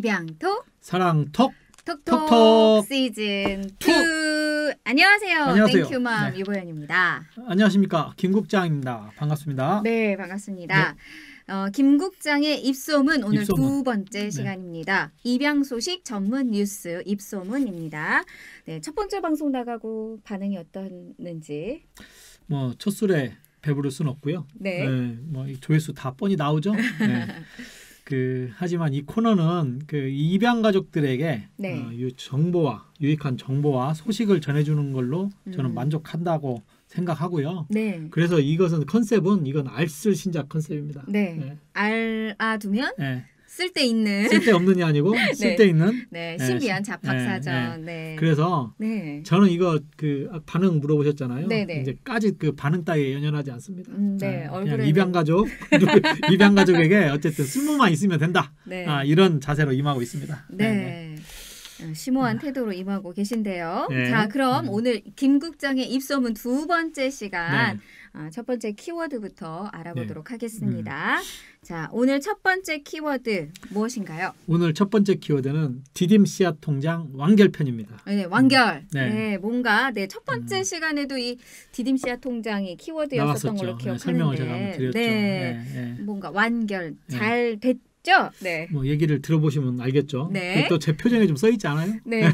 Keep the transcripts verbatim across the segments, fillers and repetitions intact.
입양톡 사랑톡 톡톡 톡톡 시즌 투. 이. 안녕하세요. 안녕하세요. 땡큐맘 네. 유보연입니다. 안녕하십니까, 김국장입니다. 반갑습니다. 네, 반갑습니다. 네. 어, 김국장의 입소문 오늘 입소문. 두 번째 네. 시간입니다. 입양 소식 전문 뉴스 입소문입니다. 네, 첫 번째 방송 나가고 반응이 어떻는지. 뭐 첫 술에 배부를 순 없고요. 네. 네, 뭐 조회수 다 뻔히 나오죠. 네. 그 하지만 이 코너는 그 입양 가족들에게 네. 어, 유, 정보와 유익한 정보와 소식을 전해주는 걸로 저는 음. 만족한다고 생각하고요. 네. 그래서 이것은 컨셉은 이건 알쓸 신작 컨셉입니다. 네. 네. 알아두면 네. 쓸데있는 쓸데없는이 아니고 쓸데있는. 네, 네, 신비한 시- 잡학사전. 네, 네. 그래서 네. 저는 이거 그 반응 물어보셨잖아요. 네네. 이제까지 그 반응 따위에 연연하지 않습니다. 음, 네, 그냥 얼굴에는- 입양 가족 입양 가족에게 어쨌든 쓸모만 있으면 된다. 네. 아, 이런 자세로 임하고 있습니다. 네. 어, 심오한 태도로 임하고 계신데요. 네. 자, 그럼 음. 오늘 김국장의 입소문 두 번째 시간 네. 어, 첫 번째 키워드부터 알아보도록 하겠습니다. 음. 자, 오늘 첫 번째 키워드 무엇인가요? 오늘 첫 번째 키워드는 디딤 씨앗 통장 완결편입니다. 네, 완결. 네. 네. 뭔가 네, 첫 번째 음. 시간에도 이 디딤 씨앗 통장이 키워드였었던 걸로 나왔었죠. 네, 기억하는데. 설명을 제가 한번 드렸죠. 네. 네, 네. 뭔가 완결 네. 잘 됐죠? 네. 뭐 얘기를 들어보시면 알겠죠. 네. 또 제 표정에 좀 써 있지 않아요? 네.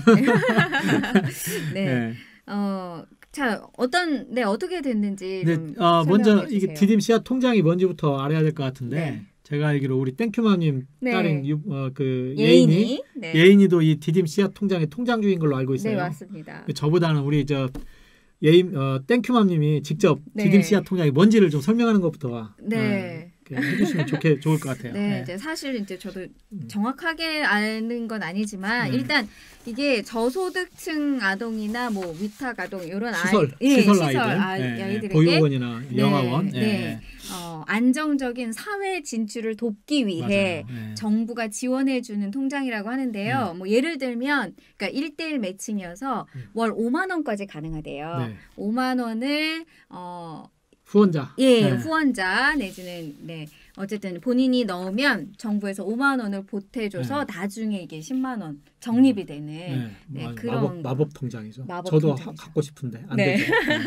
네. 네. 어, 자, 어떤 네, 어떻게 됐는지 네, 좀 어, 먼저 설명해 이게 주세요. 디딤 씨앗 통장이 뭔지부터 알아야 될 것 같은데 네. 제가 알기로 우리 땡큐마님 네. 딸인 유, 어, 그 예인이 예인이 네. 예인이도 이 디딤 씨앗 통장의 통장주인 걸로 알고 있어요. 네, 맞습니다. 저보다는 우리 저 예인 어, 땡큐맘님이 직접 네. 디딤 씨앗 통장이 뭔지를 좀 설명하는 것부터 네. 어, 이렇게 해주시면 좋게 좋을 것 같아요. 네, 네. 이제 사실 이제 저도 음. 정확하게 아는 건 아니지만 네. 일단 이게 저소득층 아동이나 뭐 위탁 아동 이런 시설 아이, 예, 시설, 시설 아이들, 아, 네, 아이들에게 보육원이나 네, 영아원, 네. 네. 어, 안정적인 사회 진출을 돕기 위해 맞아요. 네. 정부가 지원해주는 통장이라고 하는데요. 뭐 예를 들면, 그러니까 일대일 매칭이어서 음. 월 오만 원까지 가능하대요. 네. 오만 원을 어, 후원자, 예, 네. 후원자 내지는 네 어쨌든 본인이 넣으면 정부에서 오만 원을 보태줘서 나중에 이게 십만 원 적립이 되는 네. 네, 마- 그런 마법 마법 통장이죠. 마법 저도 통장이죠. 하- 갖고 싶은데 안 네. 되죠. 네.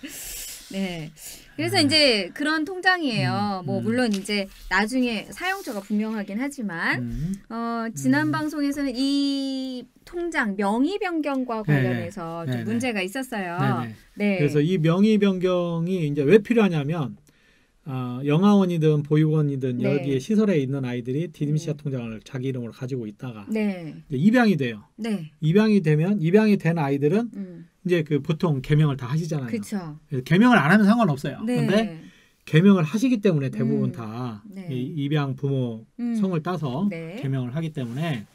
네. 그래서 네. 이제 그런 통장이에요. 음, 뭐 음. 물론 이제 나중에 사용처가 분명하긴 하지만 음. 어, 지난 음. 방송에서는 이 통장 명의 변경과 네네. 관련해서 좀 네네. 문제가 있었어요. 네네. 네. 그래서 이 명의 변경이 이제 왜 필요하냐면 어, 영아원이든 보육원이든 네. 여기에 시설에 있는 아이들이 디딤 씨앗 음. 통장을 자기 이름으로 가지고 있다가 네. 이제 입양이 돼요. 네. 입양이 되면 입양이 된 아이들은 음. 이제 그 보통 개명을 다 하시잖아요. 그렇죠. 그래서 개명을 안 하면 상관없어요. 네. 근데 개명을 하시기 때문에 대부분 음. 다 네. 이 입양 부모 음. 성을 따서 네. 개명을 하기 때문에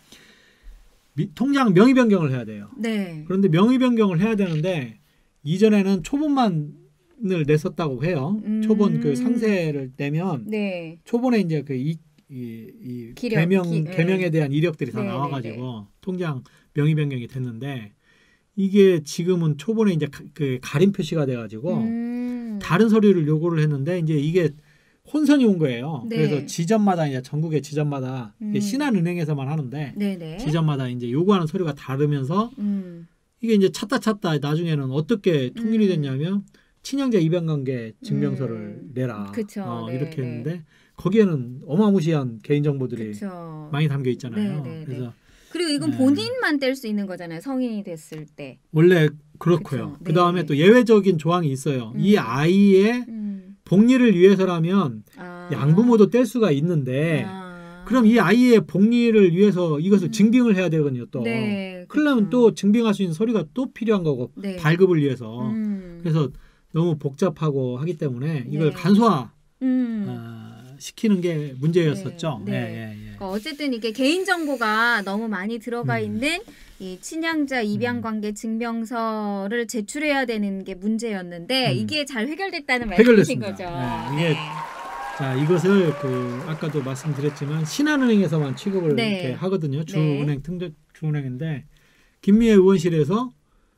미, 통장 명의 변경을 해야 돼요. 네. 그런데 명의 변경을 해야 되는데 이전에는 초본만을 냈었다고 해요. 음. 초본 그 상세를 내면 네. 초본에 이제 그 이 이, 이 기력, 개명 기- 개명에 대한 이력들이 다 네, 나와가지고 통장 명의 변경이 됐는데 이게 지금은 초본에 이제 가, 그 가림 표시가 돼가지고 음. 다른 서류를 요구를 했는데 이제 이게 혼선이 온 거예요. 네. 그래서 지점마다 이제 전국의 지점마다 이게 음. 신한은행에서만 하는데 네네. 지점마다 이제 요구하는 서류가 다르면서 음. 이게 이제 찾다 찾다 나중에는 어떻게 통일이 음. 됐냐면 친형제 입양관계 증명서를 음. 내라. 그쵸. 어, 네, 이렇게 네. 했는데 거기에는 어마무시한 개인 정보들이 그렇죠. 많이 담겨 있잖아요. 네, 네, 네. 그래서 그리고 이건 네. 본인만 뗄 수 있는 거잖아요. 성인이 됐을 때. 원래 그렇고요. 그쵸. 그 다음에 네. 또 예외적인 조항이 있어요. 음. 이 아이의 음. 복리를 위해서라면 아. 양부모도 뗄 수가 있는데 아. 그럼 이 아이의 복리를 위해서 이것을 음. 증빙을 해야 되거든요. 또 네, 그러면 그쵸. 또 증빙할 수 있는 서류가 또 필요한 거고 네. 발급을 위해서 음. 그래서 너무 복잡하고 하기 때문에 이걸 네. 간소화 음. 어, 시키는 게 문제였었죠. 네, 네. 예, 예, 예. 그러니까 어쨌든 이게 개인 정보가 너무 많이 들어가 음. 있는 이 친양자 입양관계 증명서를 제출해야 되는 게 문제였는데 음. 이게 잘 해결됐다는 말씀이신 해결됐습니다. 거죠. 네, 이게 자 이것을 그 아까도 말씀드렸지만 신한은행에서만 취급을 네. 이렇게 하거든요. 네. 주은행 등대 주은행인데 김미애 의원실에서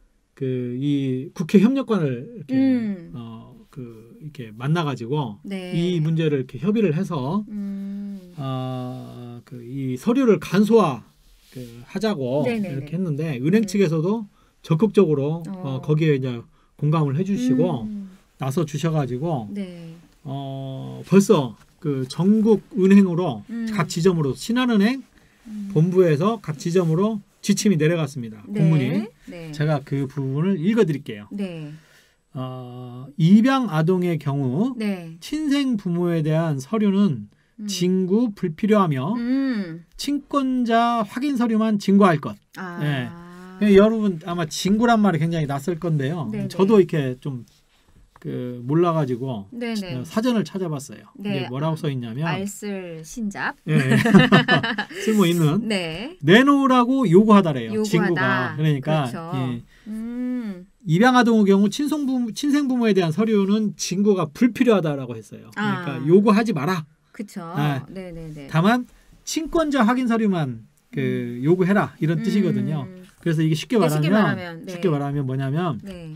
그 이 국회 협력관을 이렇게 음. 어 그 이렇게 만나가지고 네. 이 문제를 이렇게 협의를 해서 음. 어 그 이 서류를 간소화 그 하자고 네네네. 이렇게 했는데 은행 측에서도 적극적으로 어. 어, 거기에 이제 공감을 해주시고 음. 나서 주셔가지고 네. 어, 벌써 그 전국 은행으로 음. 각 지점으로 신한은행 음. 본부에서 각 지점으로 지침이 내려갔습니다. 네. 공문이. 네. 제가 그 부분을 읽어드릴게요. 네. 어, 입양 아동의 경우 네. 친생 부모에 대한 서류는 음. 징구 불필요하며 음. 친권자 확인 서류만 징구할 것. 아. 네. 여러분 아마 징구란 말이 굉장히 낯설 건데요. 네네. 저도 이렇게 좀 그 몰라가지고 네네. 사전을 찾아봤어요. 네. 이게 뭐라고 써 있냐면 알쓸 신잡. 예. 쓸모 있는 네. 내놓으라고 요구하다래요. 요구하다. 징구가 그러니까 그렇죠. 예. 음. 입양 아동의 경우 친송부모, 친생 부모에 대한 서류는 징구가 불필요하다라고 했어요. 그러니까 아. 요구하지 마라. 그쵸. 네. 네네네. 다만 친권자 확인 서류만 그 요구해라 이런 뜻이거든요. 음. 그래서 이게 쉽게 네, 말하면 쉽게 말하면, 네. 쉽게 말하면 뭐냐면 네.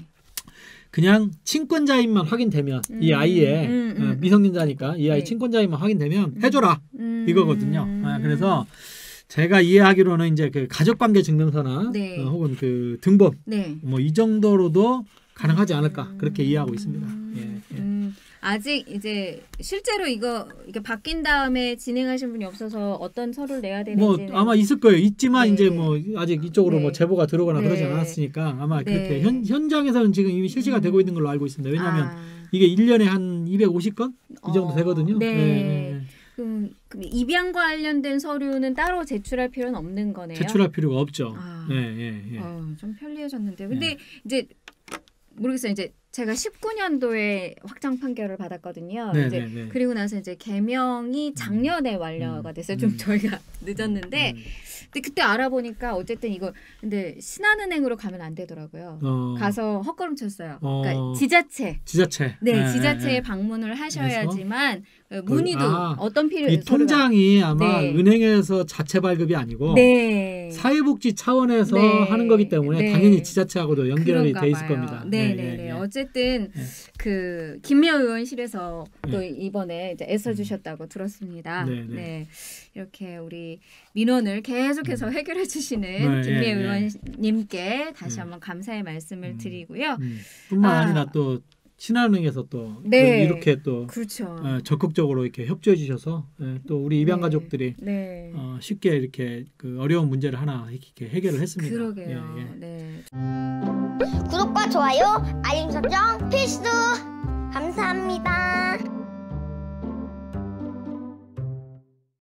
그냥 친권자인만 확인되면 음. 이 아이의 음, 음, 어, 음. 미성년자니까 이 아이 네. 친권자인만 확인되면 해줘라 음. 이거거든요. 아, 그래서 제가 이해하기로는 이제 그 가족관계 증명서나 네. 어, 혹은 그 등본 네. 뭐 이 정도로도 가능하지 않을까 음. 그렇게 이해하고 있습니다. 예, 예. 음, 아직 이제 실제로 이거 이게 바뀐 다음에 진행하신 분이 없어서 어떤 서류를 내야 뭐 되는지는 아마 있을 거예요. 있지만 네. 이제 뭐 아직 이쪽으로 네. 뭐 제보가 들어오거나 네. 그러지 않았으니까 아마 네. 그렇게 현, 현장에서는 지금 이미 실시가 음. 되고 있는 걸로 알고 있습니다. 왜냐하면 아, 이게 일 년에 한 이백오십 건 이 정도 어, 되거든요. 네. 예, 예, 예. 그럼, 그럼 입양과 관련된 서류는 따로 제출할 필요는 없는 거네요. 제출할 필요가 없죠. 아. 예, 예, 예. 어, 좀 편리해졌는데요. 근데 네. 이제 모르겠어요. 이제 제가 십구 년도에 확정 판결을 받았거든요. 네, 이제 네, 네. 그리고 나서 이제 개명이 작년에 완료가 음. 됐어요. 좀 음. 저희가 늦었는데, 음. 근데 그때 알아보니까 어쨌든 이거 근데 신한은행으로 가면 안 되더라고요. 어, 가서 헛걸음 쳤어요. 어. 그러니까 지자체. 지자체. 네, 예, 지자체에 예, 예. 방문을 하셔야지만 문의도 아, 어떤 필요 이 통장이 아마 네. 은행에서 자체 발급이 아니고 네. 사회복지 차원에서 네. 하는 거기 때문에 네. 당연히 지자체하고도 연결이 그런가 돼 있을 봐요. 겁니다. 네네네. 예, 예, 예. 어쨌든 예. 그 김미아 의원실에서 또 예. 이번에 이제 애써 주셨다고 들었습니다. 네, 네. 네, 이렇게 우리 민원을 계속해서 해결해 주시는 네, 김미아 예, 예. 의원님께 다시 음. 한번 감사의 말씀을 음. 드리고요. 음. 뿐만 아. 아, 니라 또 신한은행에서 또 네. 이렇게 또 그렇죠. 어, 적극적으로 이렇게 협조해 주셔서 예, 또 우리 입양 네. 가족들이 네. 어, 쉽게 이렇게 그 어려운 문제를 하나 이렇게 해결을 했습니다. 그러게요. 예, 예. 네. 구독과 좋아요, 알림 설정 필수!